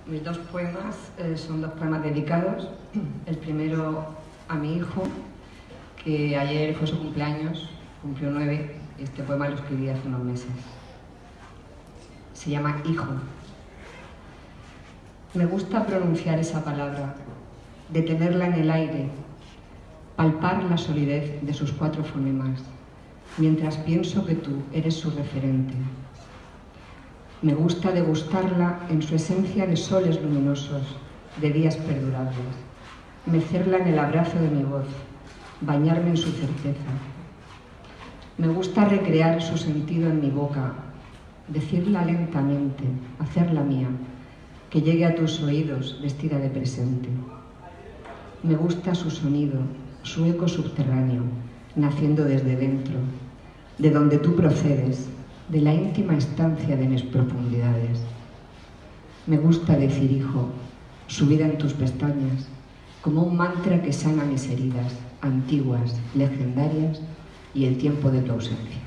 Mis dos poemas son dos poemas dedicados. El primero a mi hijo, que ayer fue su cumpleaños, cumplió 9, y este poema lo escribí hace unos meses. Se llama Hijo. Me gusta pronunciar esa palabra, detenerla en el aire, palpar la solidez de sus 4 fonemas, mientras pienso que tú eres su referente. Me gusta degustarla en su esencia de soles luminosos, de días perdurables, mecerla en el abrazo de mi voz, bañarme en su certeza. Me gusta recrear su sentido en mi boca, decirla lentamente, hacerla mía, que llegue a tus oídos vestida de presente. Me gusta su sonido, su eco subterráneo, naciendo desde dentro, de donde tú procedes, de la íntima estancia de mis profundidades. Me gusta decir hijo, subida en tus pestañas, como un mantra que sana mis heridas, antiguas, legendarias y el tiempo de tu ausencia.